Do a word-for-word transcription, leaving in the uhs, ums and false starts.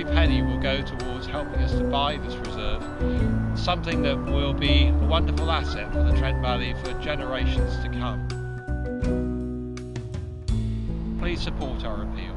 every penny will go towards helping us to buy this reserve, something that will be a wonderful asset for the Trent Valley for generations to come. Please support our appeal.